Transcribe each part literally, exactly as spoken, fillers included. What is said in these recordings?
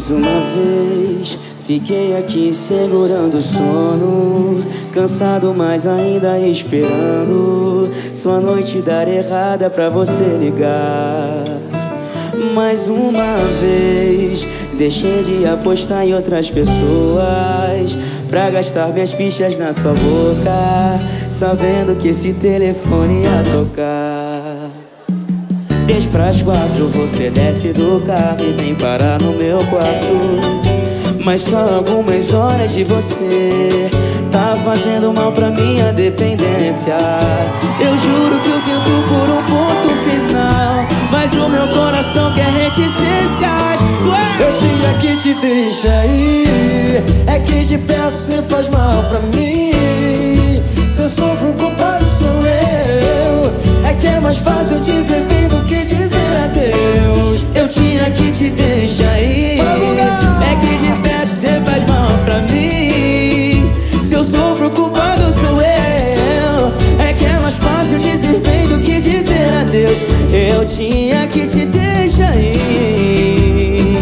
Mais uma vez fiquei aqui segurando o sono, cansado, mas ainda esperando sua noite dar errada pra você ligar. Mais uma vez deixei de apostar em outras pessoas pra gastar minhas fichas na sua boca, sabendo que esse telefone ia tocar. Dez pras quatro você desce do carro e vem parar no meu quarto. Mas só algumas horas de você tá fazendo mal pra minha dependência. Eu juro que eu tento por um ponto final, mas o meu coração quer reticências. Eu tinha que te deixar ir, é que de perto você faz mal pra mim. Se eu sofro, o culpado sou eu. É que é mais fácil dizer vem do que dizer adeus. Eu tinha que te deixar ir, é que de perto você faz mal pra mim. Se eu sofro, o culpado sou eu. É que é mais fácil dizer vem do que dizer adeus. Eu tinha que te deixar ir,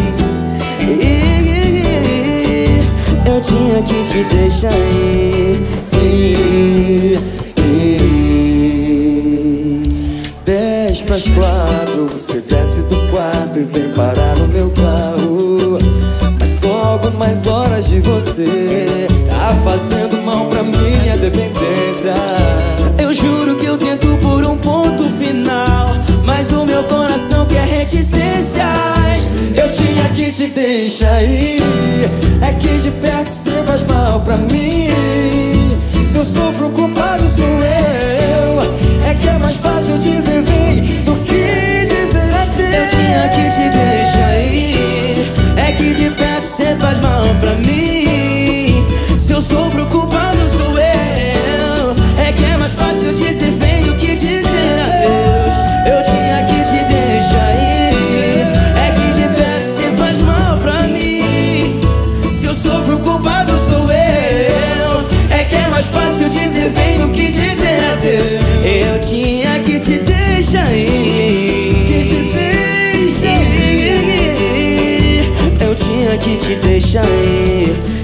eu tinha que te deixar ir, ir, ir. Dez pras quatro você desce do quarto e vem parar no meu carro. Mas só algumas horas de você tá fazendo mal pra minha dependência. Eu juro que eu tento por um ponto final, mas o meu coração quer reticências. Eu tinha que te deixar ir, é que de perto você faz mal pra mim. Se eu sofro, o culpado sou eu. É que é mais fácil dizer vem do que dizer adeus. Eu tinha que te deixar ir, é que de perto você faz mal pra mim. Se eu sofro, o culpado sou eu. É que é mais fácil dizer vem do que dizer adeus. Eu tinha que te deixar ir, é que de perto você faz mal pra mim. Se eu sofro, o culpado sou eu. É que é mais fácil dizer vem do que dizer adeus. Eu tinha que te deixar ir, Que te deixa ir. Eu tinha que te deixar ir.